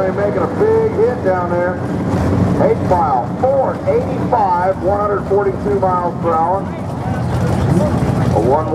they're making a big hit down there. 8th mile, 485, 142 miles per hour. A 1